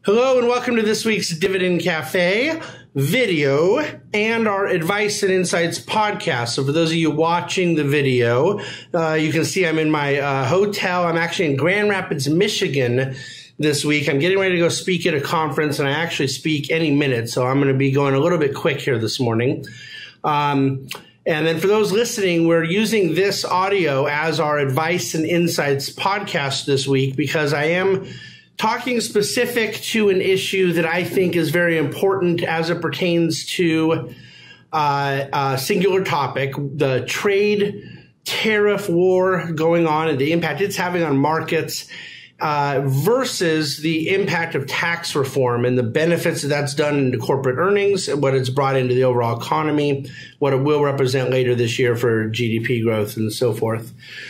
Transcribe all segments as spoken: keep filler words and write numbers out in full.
Hello and welcome to this week's Dividend Cafe video and our Advice and Insights podcast. So for those of you watching the video, uh, you can see I'm in my uh, hotel. I'm actually in Grand Rapids, Michigan this week. I'm getting ready to go speak at a conference, and I actually speak any minute, so I'm going to be going a little bit quick here this morning. Um, and then for those listening, we're using this audio as our Advice and Insights podcast this week because I am talking specific to an issue that I think is very important as it pertains to uh, a singular topic, the trade tariff war going on and the impact it's having on markets uh, versus the impact of tax reform and the benefits that that's done into corporate earnings, what it's brought into the overall economy, what it will represent later this year for G D P growth and so forth.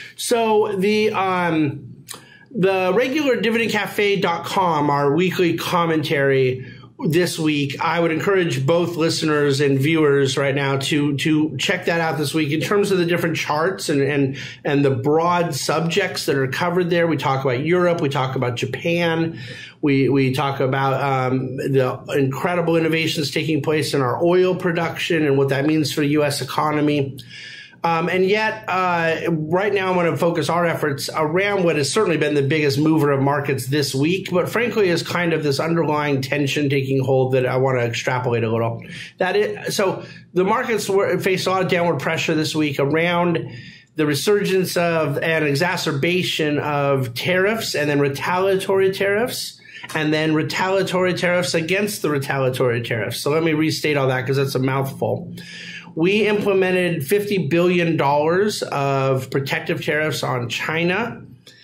So the um, The regular dividend cafe dot com, our weekly commentary this week, I would encourage both listeners and viewers right now to to check that out this week in terms of the different charts and and and the broad subjects that are covered there. We talk about Europe, we talk about Japan, we we talk about um, the incredible innovations taking place in our oil production and what that means for the U S economy. Um, and yet, uh, right now, I want to focus our efforts around what has certainly been the biggest mover of markets this week, but frankly is kind of this underlying tension taking hold that I want to extrapolate a little. That is, so the markets were, faced a lot of downward pressure this week around the resurgence of an exacerbation of tariffs and then retaliatory tariffs, and then retaliatory tariffs against the retaliatory tariffs. So let me restate all that because that's a mouthful. We implemented fifty billion dollars of protective tariffs on China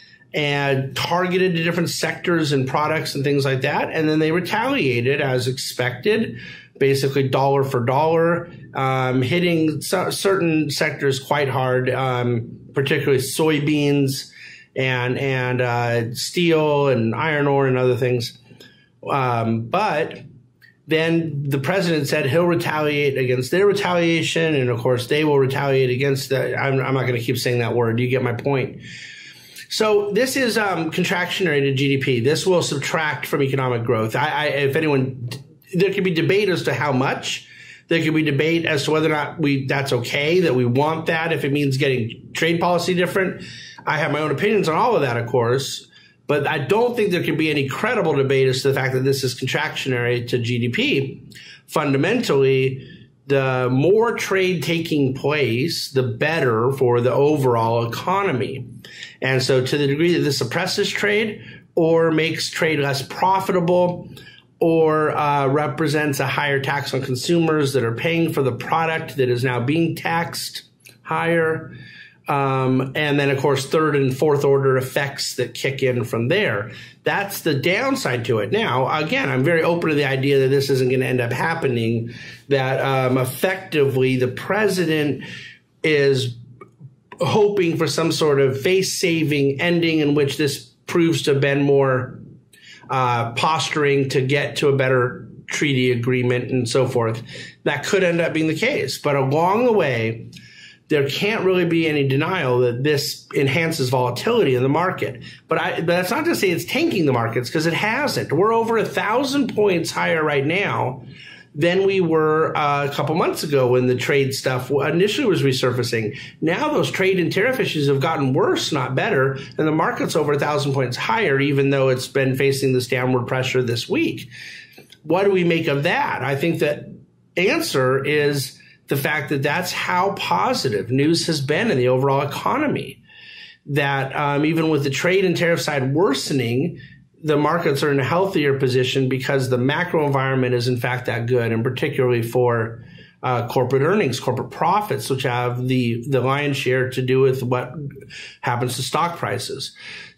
and targeted to different sectors and products and things like that. And then they retaliated as expected, basically dollar for dollar, um, hitting so certain sectors quite hard, um, particularly soybeans and, and uh, steel and iron ore and other things. Um, but then the president said he'll retaliate against their retaliation, and of course they will retaliate against the, I'm, I'm not going to keep saying that word, you get my point. So this is um, contractionary to G D P. This will subtract from economic growth. I, I, if anyone, there could be debate as to how much. There could be debate as to whether or not we that's okay, that we want that, if it means getting trade policy different. I have my own opinions on all of that, of course. But I don't think there can be any credible debate as to the fact that this is contractionary to G D P. Fundamentally, the more trade taking place, the better for the overall economy. And so to the degree that this suppresses trade or makes trade less profitable or uh, represents a higher tax on consumers that are paying for the product that is now being taxed higher, Um, and then, of course, third and fourth order effects that kick in from there. That's the downside to it. Now, again, I'm very open to the idea that this isn't going to end up happening, that um, effectively the president is hoping for some sort of face-saving ending in which this proves to have been more uh, posturing to get to a better treaty agreement and so forth. That could end up being the case. But along the way, there can't really be any denial that this enhances volatility in the market. But, I, but that's not to say it's tanking the markets, because it hasn't. We're over a thousand points higher right now than we were uh, a couple months ago when the trade stuff initially was resurfacing. Now those trade and tariff issues have gotten worse, not better, and the market's over a thousand points higher, even though it's been facing this downward pressure this week. What do we make of that? I think the answer is the fact that that's how positive news has been in the overall economy, that um, even with the trade and tariff side worsening, the markets are in a healthier position because the macro environment is in fact that good, and particularly for uh, corporate earnings, corporate profits, which have the, the lion's share to do with what happens to stock prices.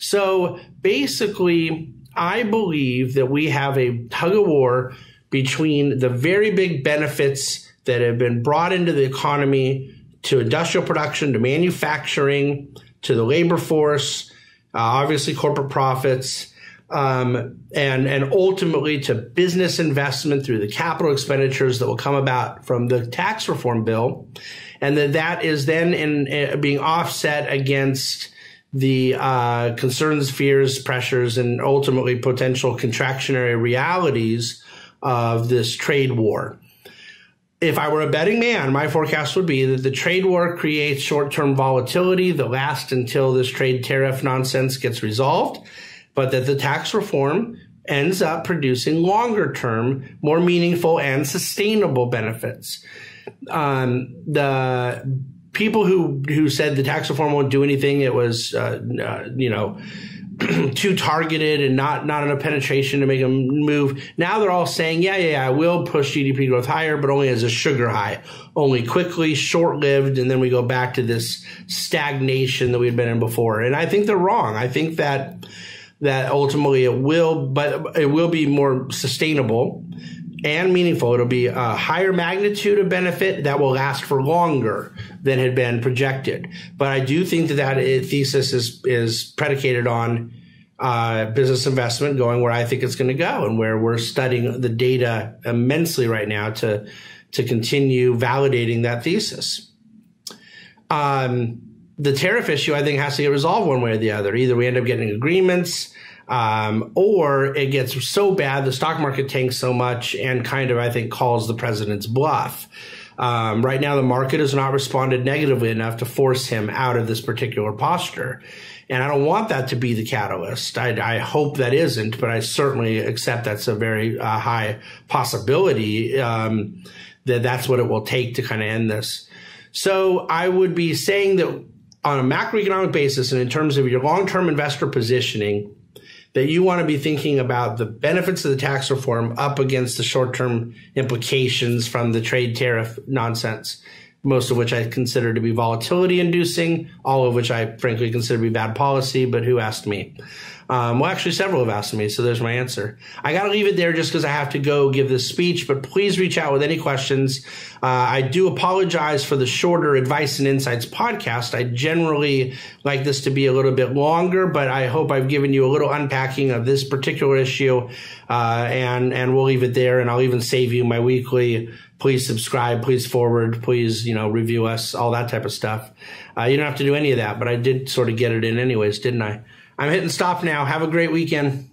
So basically, I believe that we have a tug of war between the very big benefits that have been brought into the economy, to industrial production, to manufacturing, to the labor force, uh, obviously corporate profits, um, and, and ultimately to business investment through the capital expenditures that will come about from the tax reform bill. And that that is then in, uh, being offset against the uh, concerns, fears, pressures, and ultimately potential contractionary realities of this trade war. If I were a betting man, my forecast would be that the trade war creates short-term volatility that lasts until this trade tariff nonsense gets resolved, but that the tax reform ends up producing longer-term, more meaningful and sustainable benefits. Um, the people who who said the tax reform won't do anything, it was uh, uh, you know too targeted and not not enough penetration to make them move. Now they're all saying, yeah, yeah, yeah, we'll push G D P growth higher, but only as a sugar high, only quickly, short-lived, and then we go back to this stagnation that we'd been in before. And I think they're wrong. I think that that ultimately it will, but it will be more sustainable and meaningful. It'll be a higher magnitude of benefit that will last for longer than had been projected. But I do think that that thesis is is predicated on uh, business investment going where I think it's going to go, and where we're studying the data immensely right now to to continue validating that thesis. Um, the tariff issue, I think, has to get resolved one way or the other. Either we end up getting agreements, Um, or it gets so bad, the stock market tanks so much and kind of, I think, calls the president's bluff. Um, right now, the market has not responded negatively enough to force him out of this particular posture. And I don't want that to be the catalyst. I, I hope that isn't, but I certainly accept that's a very uh, high possibility um, that that's what it will take to kind of end this. So I would be saying that on a macroeconomic basis and in terms of your long-term investor positioning, that you want to be thinking about the benefits of the tax reform up against the short-term implications from the trade tariff nonsense, most of which I consider to be volatility-inducing, all of which I frankly consider to be bad policy, but who asked me? Um, well, actually, several have asked me, so there's my answer. I got to leave it there just because I have to go give this speech, but please reach out with any questions. Uh, I do apologize for the shorter Advice and Insights podcast. I generally like this to be a little bit longer, but I hope I've given you a little unpacking of this particular issue, uh, and, and we'll leave it there, and I'll even save you my weekly please subscribe, please forward, please, you know, review us, all that type of stuff. Uh, you don't have to do any of that, but I did sort of get it in anyways, didn't I? I'm hitting stop now. Have a great weekend.